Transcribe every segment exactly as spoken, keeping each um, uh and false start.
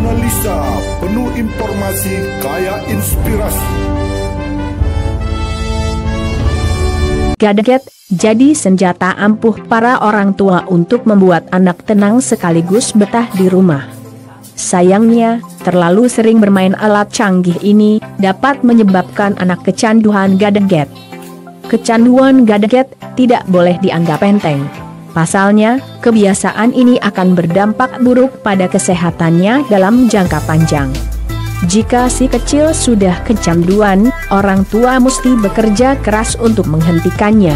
analisa penuh informasi kaya inspirasi. Gadget jadi senjata ampuh para orang tua untuk membuat anak tenang sekaligus betah di rumah. Sayangnya, terlalu sering bermain alat canggih ini dapat menyebabkan anak kecanduan gadget. Kecanduan gadget tidak boleh dianggap enteng. Pasalnya, kebiasaan ini akan berdampak buruk pada kesehatannya dalam jangka panjang. Jika si kecil sudah kecanduan, orang tua mesti bekerja keras untuk menghentikannya.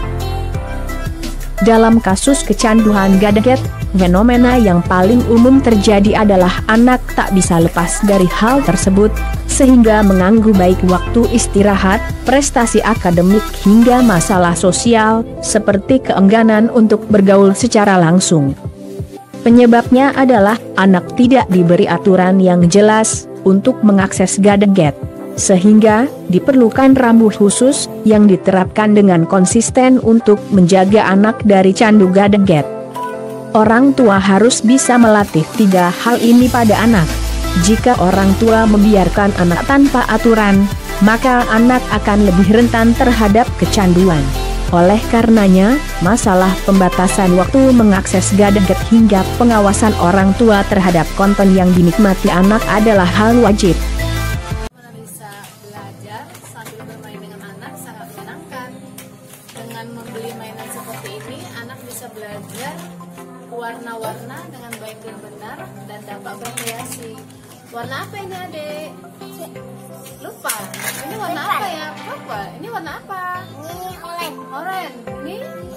Dalam kasus kecanduan gadget, fenomena yang paling umum terjadi adalah anak tak bisa lepas dari hal tersebut, sehingga mengganggu baik waktu istirahat, prestasi akademik hingga masalah sosial, seperti keengganan untuk bergaul secara langsung. Penyebabnya adalah anak tidak diberi aturan yang jelas untuk mengakses gadget, sehingga diperlukan rambu khusus yang diterapkan dengan konsisten untuk menjaga anak dari candu gadget. Orang tua harus bisa melatih tiga hal ini pada anak. Jika orang tua membiarkan anak tanpa aturan, maka anak akan lebih rentan terhadap kecanduan. Oleh karenanya, masalah pembatasan waktu mengakses gadget hingga pengawasan orang tua terhadap konten yang dinikmati anak adalah hal wajib. Bisa belajar sambil bermain dengan anak sangat menyenangkan. Dengan membeli mainan seperti ini, anak bisa belajar warna-warna dengan baik dan benar dan dapat berkreasi. Warna apa ini, Adek? Lupa. Ini warna apa ya? Lupa. Ini warna apa? Ini oranye. Oranye. Ini?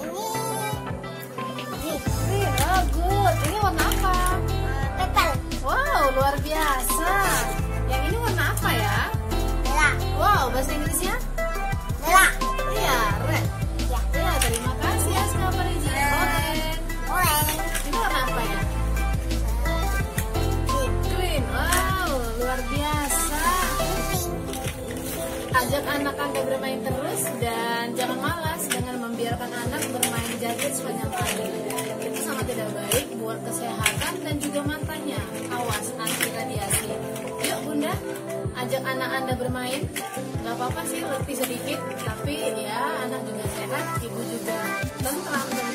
Ini Green. Oh, good. Ini warna apa? purple. Wow, luar biasa. Yang ini warna apa ya? Merah. Wow, bahasa Inggrisnya? Merah. Iya, red. Ya. Ya, terima kasih ya, Skapariji. Oranye. Oranye. Ini warna apa ya? Green. Wow, luar biasa. Ajak anak Anda bermain terus dan jangan malas dengan membiarkan anak bermain gadget sepanjang hari. Itu sangat tidak baik buat kesehatan dan juga matanya. Awas anti radiasi. Yuk Bunda, ajak anak Anda bermain. Gak apa-apa sih letih sedikit, tapi ya anak juga sehat, ibu juga tentram.